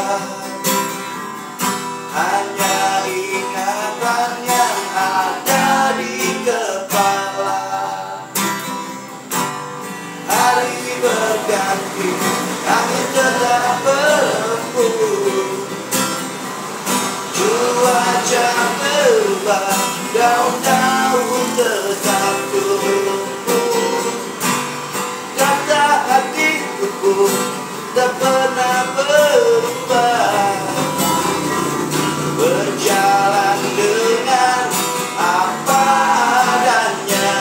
hanya ingatan yang ada di kepala. Hari berganti, angin tetap berembun, cuaca berubah, daun-daun tetap tumbuh. Kata hatiku pun tak pernah berubah, berjalan dengan apa adanya.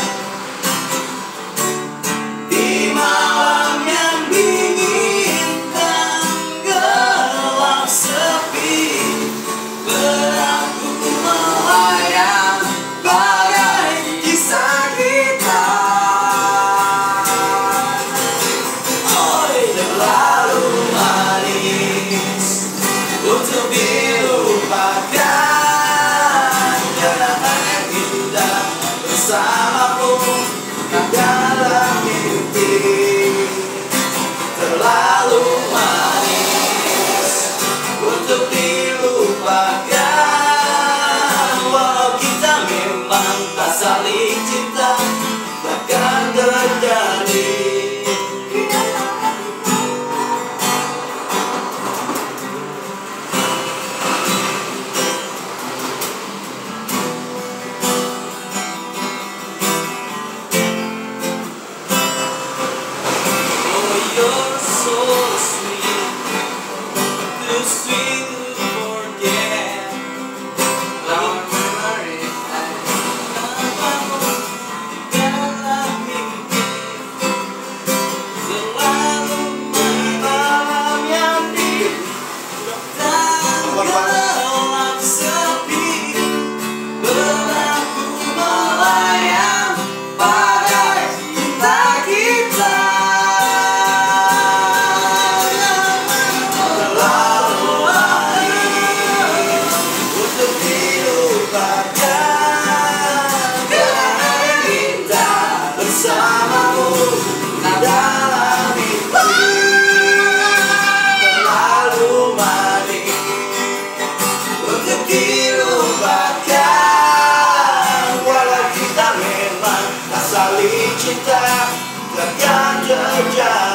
Di malam yang dingin dan gelap sepi, beraku melayang bagai kisah kita. Terlalu manis untuk dilupakan, jangan indah bersamamu dalam mimpi. Terlalu manis untuk dilupakan, walau kita memang tak saling cinta, takkan terjadi. You're so sweet, too sweet to forget. Our memories dalam mimpi. Selalu malam yang dingin dan gelap sepi, beraku melayang bagai cinta kita. Bersamamu dalam mimpi. Terlalu manis untuk dilupakan, walau kita memang tak saling cinta, takkan terjadi.